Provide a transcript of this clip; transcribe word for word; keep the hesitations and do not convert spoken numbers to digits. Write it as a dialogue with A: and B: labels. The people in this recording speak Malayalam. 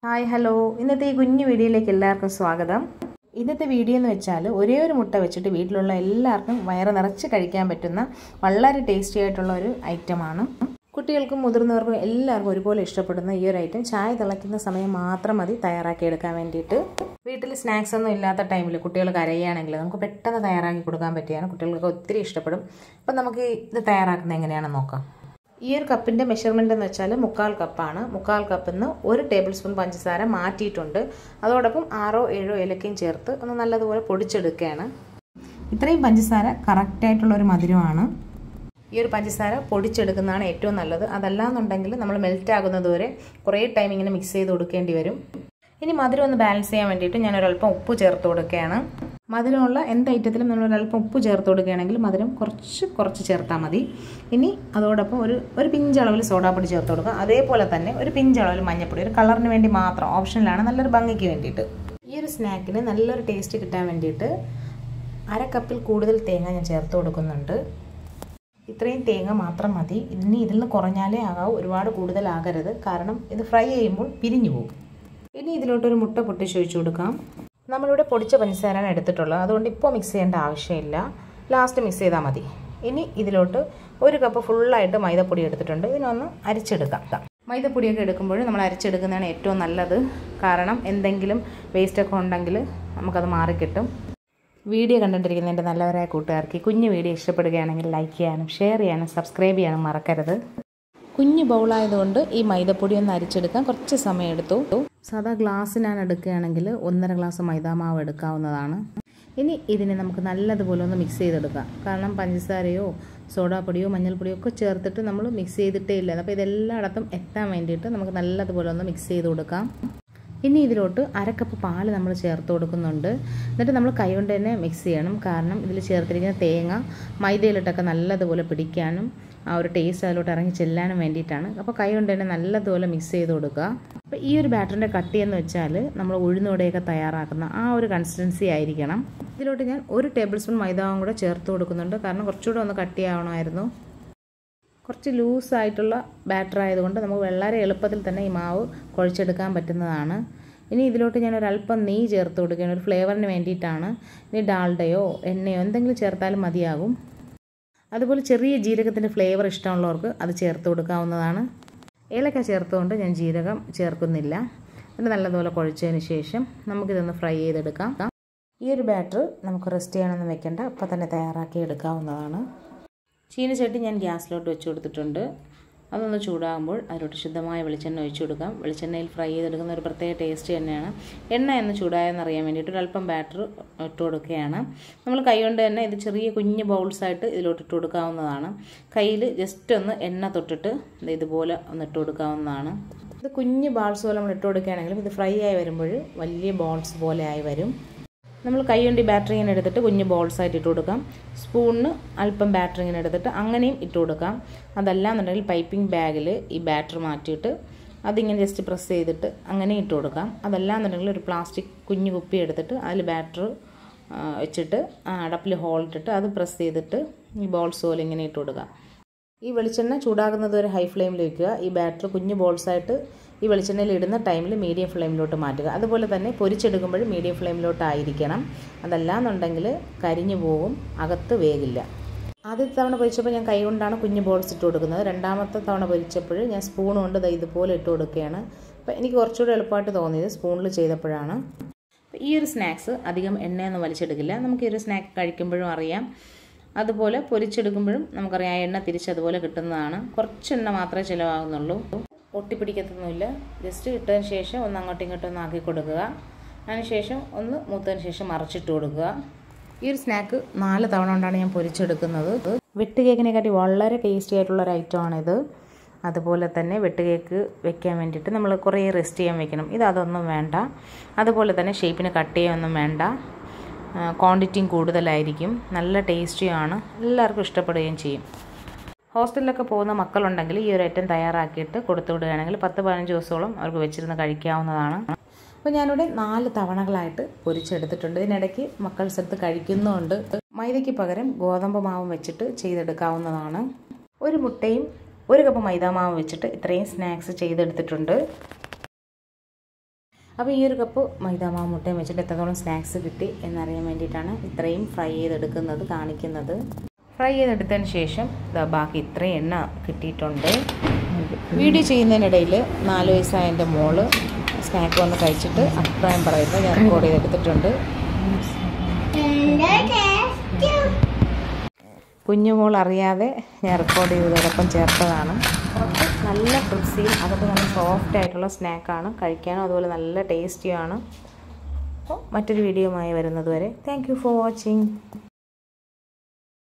A: ഹായ് ഹലോ ഇന്നത്തെ ഈ കുഞ്ഞു വീഡിയോയിലേക്ക് എല്ലാവർക്കും സ്വാഗതം. ഇന്നത്തെ വീഡിയോ എന്ന് വെച്ചാൽ ഒരേ ഒരു മുട്ട വെച്ചിട്ട് വീട്ടിലുള്ള എല്ലാവർക്കും വയറ് നിറച്ച് കഴിക്കാൻ പറ്റുന്ന വളരെ ടേസ്റ്റി ആയിട്ടുള്ള ഒരു ഐറ്റമാണ്. കുട്ടികൾക്കും മുതിർന്നവർക്കും എല്ലാവർക്കും ഒരുപോലെ ഇഷ്ടപ്പെടുന്ന ഈ ഒരു ഐറ്റം ചായ തിളയ്ക്കുന്ന സമയം മാത്രം മതി തയ്യാറാക്കിയെടുക്കാൻ വേണ്ടിയിട്ട്. വീട്ടിൽ സ്നാക്സ് ഒന്നും ഇല്ലാത്ത ടൈമിൽ കുട്ടികൾ കരയുകയാണെങ്കിൽ നമുക്ക് പെട്ടെന്ന് തയ്യാറാക്കി കൊടുക്കാൻ പറ്റിയാണ്. കുട്ടികൾക്ക് ഒത്തിരി ഇഷ്ടപ്പെടും. അപ്പം നമുക്ക് ഇത് തയ്യാറാക്കുന്നത് എങ്ങനെയാണെന്ന് നോക്കാം. ഈ ഒരു കപ്പിൻ്റെ മെഷർമെൻ്റ് എന്ന് വെച്ചാൽ മുക്കാൽ കപ്പാണ്. മുക്കാൽ കപ്പിൽ നിന്ന് ഒരു ടേബിൾ സ്പൂൺ പഞ്ചസാര മാറ്റിയിട്ടുണ്ട്. അതോടൊപ്പം ആറോ ഏഴോ ഏലക്കയും ചേർത്ത് ഒന്ന് നല്ലതുപോലെ പൊടിച്ചെടുക്കുകയാണ്. ഇത്രയും പഞ്ചസാര കറക്റ്റായിട്ടുള്ള ഒരു മധുരമാണ്. ഈ ഒരു പഞ്ചസാര പൊടിച്ചെടുക്കുന്നതാണ് ഏറ്റവും നല്ലത്. അതല്ലാന്നുണ്ടെങ്കിൽ നമ്മൾ മെൽറ്റ് ആകുന്നത് വരെ കുറേ ടൈം ഇങ്ങനെ മിക്സ് ചെയ്ത് കൊടുക്കേണ്ടി വരും. ഇനി മധുരം ഒന്ന് ബാലൻസ് ചെയ്യാൻ വേണ്ടിയിട്ട് ഞാനൊരല്പം ഉപ്പ് ചേർത്ത് കൊടുക്കുകയാണ്. മധുരമുള്ള എന്ത് ഐറ്റത്തിലും നമ്മളൊരല്പം ഉപ്പ് ചേർത്ത് കൊടുക്കുകയാണെങ്കിൽ മധുരം കുറച്ച് കുറച്ച് ചേർത്താൽ മതി. ഇനി അതോടൊപ്പം ഒരു ഒരു പിഞ്ചളവിൽ സോഡാപ്പൊടി ചേർത്ത് കൊടുക്കുക. അതേപോലെ തന്നെ ഒരു പിഞ്ചളവിൽ മഞ്ഞൾപ്പൊടി, ഒരു കളറിന് വേണ്ടി മാത്രം, ഓപ്ഷനിലാണ്, നല്ലൊരു ഭംഗിക്ക് വേണ്ടിയിട്ട്. ഈ ഒരു സ്നാക്കിന് നല്ലൊരു ടേസ്റ്റ് കിട്ടാൻ വേണ്ടിയിട്ട് അര കപ്പിൽ കൂടുതൽ തേങ്ങ ഞാൻ ചേർത്ത് കൊടുക്കുന്നുണ്ട്. ഇത്രയും തേങ്ങ മാത്രം മതി. ഇനി ഇതിൽ നിന്ന് കുറഞ്ഞാലേ ആകാവൂ, ഒരുപാട് കൂടുതലാകരുത്. കാരണം ഇത് ഫ്രൈ ചെയ്യുമ്പോൾ പിരിഞ്ഞു പോകും. ഇനി ഇതിലോട്ടൊരു മുട്ട പൊട്ടിച്ച് ഒഴിച്ചു കൊടുക്കാം. നമ്മളിവിടെ പൊടിച്ച പഞ്ചസാരയാണ് എടുത്തിട്ടുള്ളത്, അതുകൊണ്ട് ഇപ്പോൾ മിക്സ് ചെയ്യേണ്ട ആവശ്യമില്ല. ലാസ്റ്റ് മിക്സ് ചെയ്താൽ മതി. ഇനി ഇതിലോട്ട് ഒരു കപ്പ് ഫുള്ളായിട്ട് മൈദപ്പൊടി എടുത്തിട്ടുണ്ട്. ഇതിനൊന്ന് അരിച്ചെടുക്കാം. മൈദപ്പൊടിയൊക്കെ എടുക്കുമ്പോൾ നമ്മൾ അരിച്ചെടുക്കുന്നതാണ് ഏറ്റവും നല്ലത്. കാരണം എന്തെങ്കിലും വേസ്റ്റൊക്കെ ഉണ്ടെങ്കിൽ നമുക്കത് മാറിക്കിട്ടും. വീഡിയോ കണ്ടുകൊണ്ടിരിക്കുന്നതിൻ്റെ നല്ലവരായ കൂട്ടുകാർക്ക് കുഞ്ഞു വീഡിയോ ഇഷ്ടപ്പെടുകയാണെങ്കിൽ ലൈക്ക് ചെയ്യാനും ഷെയർ ചെയ്യാനും സബ്സ്ക്രൈബ് ചെയ്യാനും മറക്കരുത്. കുഞ്ഞു ബൗളായതുകൊണ്ട് ഈ മൈദപ്പൊടി ഒന്ന് അരിച്ചെടുക്കാൻ കുറച്ച് സമയം എടുത്തു. സാധാ ഗ്ലാസ്സിനാണ് എടുക്കുകയാണെങ്കിൽ ഒന്നര ഗ്ലാസ് മൈദാമാവ് എടുക്കാവുന്നതാണ്. ഇനി ഇതിനെ നമുക്ക് നല്ലതുപോലെ ഒന്ന് മിക്സ് ചെയ്തെടുക്കാം. കാരണം പഞ്ചസാരയോ സോഡാപ്പൊടിയോ മഞ്ഞൾപ്പൊടിയോ ഒക്കെ ചേർത്തിട്ട് നമ്മൾ മിക്സ് ചെയ്തിട്ടേ ഇല്ല. അപ്പോൾ ഇതെല്ലായിടത്തും എത്താൻ വേണ്ടിയിട്ട് നമുക്ക് നല്ലതുപോലെ ഒന്ന് മിക്സ് ചെയ്ത് കൊടുക്കാം. ഇനി ഇതിലോട്ട് അരക്കപ്പ് പാൽ നമ്മൾ ചേർത്ത് കൊടുക്കുന്നുണ്ട്. എന്നിട്ട് നമ്മൾ കൈകൊണ്ട് തന്നെ മിക്സ് ചെയ്യണം. കാരണം ഇതിൽ ചേർത്തിരിക്കുന്ന തേങ്ങ മൈദയിലിട്ടൊക്കെ നല്ലതുപോലെ പിടിക്കാനും ആ ഒരു ടേസ്റ്റ് അതിലോട്ട് ഇറങ്ങി ചെല്ലാനും വേണ്ടിയിട്ടാണ്. അപ്പോൾ കൈ കൊണ്ട് തന്നെ നല്ലതുപോലെ മിക്സ് ചെയ്ത് കൊടുക്കുക. അപ്പോൾ ഈ ഒരു ബാറ്ററിൻ്റെ കട്ടി എന്ന് വെച്ചാൽ നമ്മൾ ഉഴുന്നുവടയൊക്കെ തയ്യാറാക്കുന്ന ആ ഒരു കൺസിസ്റ്റൻസി ആയിരിക്കണം. ഇതിലോട്ട് ഞാൻ ഒരു ടേബിൾ സ്പൂൺ മൈദാവും കൂടെ ചേർത്ത് കൊടുക്കുന്നുണ്ട്. കാരണം കുറച്ചുകൂടെ ഒന്ന് കട്ടിയാവണമായിരുന്നു. കുറച്ച് ലൂസായിട്ടുള്ള ബാറ്റർ ആയതുകൊണ്ട് നമുക്ക് വളരെ എളുപ്പത്തിൽ തന്നെ ഈ മാവ് കുഴച്ചെടുക്കാൻ പറ്റുന്നതാണ്. ഇനി ഇതിലോട്ട് ഞാൻ ഒരല്പം നെയ്യ് ചേർത്ത് കൊടുക്കുകയാണ്, ഒരു ഫ്ലേവറിന് വേണ്ടിയിട്ടാണ്. ഇനി ഡാൽഡയോ എണ്ണയോ എന്തെങ്കിലും ചേർത്താലും മതിയാകും. അതുപോലെ ചെറിയ ജീരകത്തിൻ്റെ ഫ്ലേവർ ഇഷ്ടമുള്ളവർക്ക് അത് ചേർത്ത് കൊടുക്കാവുന്നതാണ്. ഏലക്ക ചേർത്തുകൊണ്ട് ഞാൻ ജീരകം ചേർക്കുന്നില്ല. എന്നിട്ട് നല്ലതുപോലെ കുഴച്ചതിന് ശേഷം നമുക്കിതൊന്ന് ഫ്രൈ ചെയ്തെടുക്കാം. ഈ ഒരു ബാറ്റർ നമുക്ക് റെസ്റ്റ് ചെയ്യണമെന്ന് വെക്കേണ്ട, അപ്പോൾ തന്നെ തയ്യാറാക്കി എടുക്കാവുന്നതാണ്. ചീനച്ചട്ടി ഞാൻ ഗ്യാസിലോട്ട് വെച്ച് കൊടുത്തിട്ടുണ്ട്. അതൊന്ന് ചൂടാകുമ്പോൾ അതിലോട്ട് ശുദ്ധമായ വെളിച്ചെണ്ണ ഒഴിച്ചു കൊടുക്കാം. വെളിച്ചെണ്ണയിൽ ഫ്രൈ ചെയ്തെടുക്കുന്ന ഒരു പ്രത്യേക ടേസ്റ്റ് തന്നെയാണ്. എണ്ണ എന്ന് ചൂടായെന്നറിയാൻ വേണ്ടിയിട്ട് ഒരല്പം ബാറ്റർ ഇട്ട് കൊടുക്കുകയാണ്. നമ്മൾ കൈ കൊണ്ട് തന്നെ ഇത് ചെറിയ കുഞ്ഞ് ബൗൾസായിട്ട് ഇതിലോട്ട് ഇട്ട് കൊടുക്കാവുന്നതാണ്. കയ്യിൽ ജസ്റ്റ് ഒന്ന് എണ്ണ തൊട്ടിട്ട് ഇതുപോലെ ഒന്ന് ഇട്ട് കൊടുക്കാവുന്നതാണ്. ഇത് കുഞ്ഞ് ബോൾസ് പോലെ നമ്മൾ ഇട്ട് കൊടുക്കുകയാണെങ്കിലും ഇത് ഫ്രൈ ആയി വരുമ്പോൾ വലിയ ബോൾസ് പോലെ ആയി വരും. നമ്മൾ കൈ കൊണ്ട് ഈ ബാറ്ററി ഇങ്ങനെ എടുത്തിട്ട് കുഞ്ഞ് ബോൾസായിട്ട് ഇട്ട് കൊടുക്കാം. സ്പൂണിന് അല്പം ബാറ്ററി ഇങ്ങനെ എടുത്തിട്ട് അങ്ങനെയും ഇട്ട് കൊടുക്കാം. അതല്ലാന്നുണ്ടെങ്കിൽ പൈപ്പിംഗ് ബാഗിൽ ഈ ബാറ്റർ മാറ്റിയിട്ട് അതിങ്ങനെ ജസ്റ്റ് പ്രസ് ചെയ്തിട്ട് അങ്ങനെ ഇട്ട് കൊടുക്കാം. അതല്ലാന്നുണ്ടെങ്കിൽ ഒരു പ്ലാസ്റ്റിക് കുഞ്ഞു കുപ്പി എടുത്തിട്ട് അതിൽ ബാറ്റർ വെച്ചിട്ട് അടപ്പിൽ ഹോൾ ഇട്ടിട്ട് അത് പ്രസ് ചെയ്തിട്ട് ഈ ബോൾസ് പോലെ ഇങ്ങനെ ഇട്ട് കൊടുക്കാം. ഈ വെളിച്ചെണ്ണ ചൂടാകുന്നത് വരെ ഹൈ ഫ്ലെയിമിൽ വയ്ക്കുക. ഈ ബാറ്റർ കുഞ്ഞു ബോൾസായിട്ട് ഈ വെളിച്ചെണ്ണയിൽ ഇടുന്ന ടൈമിൽ മീഡിയം ഫ്ലെയിമിലോട്ട് മാറ്റുക. അതുപോലെ തന്നെ പൊരിച്ചെടുക്കുമ്പോൾ മീഡിയം ഫ്ലെയിമിലോട്ടായിരിക്കണം. അതല്ലാന്നുണ്ടെങ്കിൽ കരിഞ്ഞു പോകും, അകത്ത് വേഗില്ല. ആദ്യത്തെ തവണ പൊരിച്ചപ്പോൾ ഞാൻ കൈ കൊണ്ടാണ് കുഞ്ഞു ബോൾസ് ഇട്ട് കൊടുക്കുന്നത്. രണ്ടാമത്തെ തവണ പൊരിച്ചപ്പോൾ ഞാൻ സ്പൂൺ കൊണ്ട് ഇതുപോലെ ഇട്ട് കൊടുക്കുകയാണ്. അപ്പോൾ എനിക്ക് കുറച്ചുകൂടി എളുപ്പമായിട്ട് തോന്നിയത് സ്പൂണിൽ ചെയ്തപ്പോഴാണ്. ഈ ഒരു സ്നാക്സ് അധികം എണ്ണയൊന്നും വലിച്ചെടുക്കില്ല. നമുക്ക് ഈ ഒരു സ്നാക്ക് കഴിക്കുമ്പോഴും അറിയാം. അതുപോലെ പൊരിച്ചെടുക്കുമ്പോഴും നമുക്കറിയാം എണ്ണ തിരിച്ചതുപോലെ കിട്ടുന്നതാണ്. കുറച്ച് എണ്ണ മാത്രമേ ചിലവാകുന്നുള്ളൂ. ഒട്ടിപ്പിടിക്കത്തൊന്നുമില്ല. ജസ്റ്റ് ഇട്ടതിന് ശേഷം ഒന്ന് അങ്ങോട്ടും ഇങ്ങോട്ടും ഒന്ന് ആക്കി കൊടുക്കുക. അതിനുശേഷം ഒന്ന് മൂത്തതിന് ശേഷം മറിച്ചിട്ട് കൊടുക്കുക. ഈ ഒരു സ്നാക്ക് നാല് തവണ കൊണ്ടാണ് ഞാൻ പൊരിച്ചെടുക്കുന്നത്. വെട്ട് കേക്കിനെക്കാട്ടി വളരെ ടേസ്റ്റി ആയിട്ടുള്ളൊരു ഐറ്റമാണിത്. അതുപോലെ തന്നെ വെട്ട് കേക്ക് വെക്കാൻ വേണ്ടിയിട്ട് നമ്മൾ കുറേ റെസ്റ്റ് ചെയ്യാൻ വെക്കണം. ഇത് അതൊന്നും വേണ്ട. അതുപോലെ തന്നെ ഷേപ്പിന് കട്ട് ചെയ്യാനൊന്നും വേണ്ട. ക്വാണ്ടിറ്റിയും കൂടുതലായിരിക്കും. നല്ല ടേസ്റ്റിയാണ്. എല്ലാവർക്കും ഇഷ്ടപ്പെടുകയും ചെയ്യും. ഹോസ്റ്റലിലൊക്കെ പോകുന്ന മക്കളുണ്ടെങ്കിൽ ഈ ഒരു ഐറ്റം തയ്യാറാക്കിയിട്ട് കൊടുത്തു വിടുകയാണെങ്കിൽ പത്ത് പതിനഞ്ച് ദിവസത്തോളം അവർക്ക് വെച്ചിരുന്ന് കഴിക്കാവുന്നതാണ്. അപ്പോൾ ഞാനിവിടെ നാല് തവണകളായിട്ട് പൊരിച്ചെടുത്തിട്ടുണ്ട്. ഇതിനിടയ്ക്ക് മക്കൾ സ്ഥലത്ത് കഴിക്കുന്നുമുണ്ട്. മൈദയ്ക്ക് പകരം ഗോതമ്പ് മാവും വെച്ചിട്ട് ചെയ്തെടുക്കാവുന്നതാണ്. ഒരു മുട്ടയും ഒരു കപ്പ് മൈദാമാവ് വെച്ചിട്ട് ഇത്രയും സ്നാക്സ് ചെയ്തെടുത്തിട്ടുണ്ട്. അപ്പോൾ ഈ ഒരു കപ്പ് മൈദാമാവ് മുട്ടയും വെച്ചിട്ട് എത്രത്തോളം സ്നാക്സ് കിട്ടി എന്നറിയാൻ വേണ്ടിയിട്ടാണ് ഇത്രയും ഫ്രൈ ചെയ്തെടുക്കുന്നത് കാണിക്കുന്നത്. ഫ്രൈ ചെയ്തെടുത്തതിന് ശേഷം ബാക്കി ഇത്രയും എണ്ണ കിട്ടിയിട്ടുണ്ട്. വീഡിയോ ചെയ്യുന്നതിനിടയിൽ നാല് വയസ്സായ എൻ്റെ മോള് സ്നാക്ക് വന്ന് കഴിച്ചിട്ട് അഭിപ്രായം പറയുന്നത് ഞാൻ റെക്കോർഡ് ചെയ്തെടുത്തിട്ടുണ്ട്. കുഞ്ഞുമോൾ അറിയാതെ ഞാൻ റെക്കോർഡ് ചെയ്തതോടൊപ്പം ചേർത്തതാണ്. പുറത്ത് നല്ല ക്രിസ്പിയും അതൊക്കെ നല്ല സോഫ്റ്റ് ആയിട്ടുള്ള സ്നാക്കാണ്. കഴിക്കാനും അതുപോലെ നല്ല ടേസ്റ്റിയാണ്. അപ്പോൾ മറ്റൊരു വീഡിയോയുമായി വരുന്നത് വരെ താങ്ക് യു ഫോർ വാച്ചിങ്.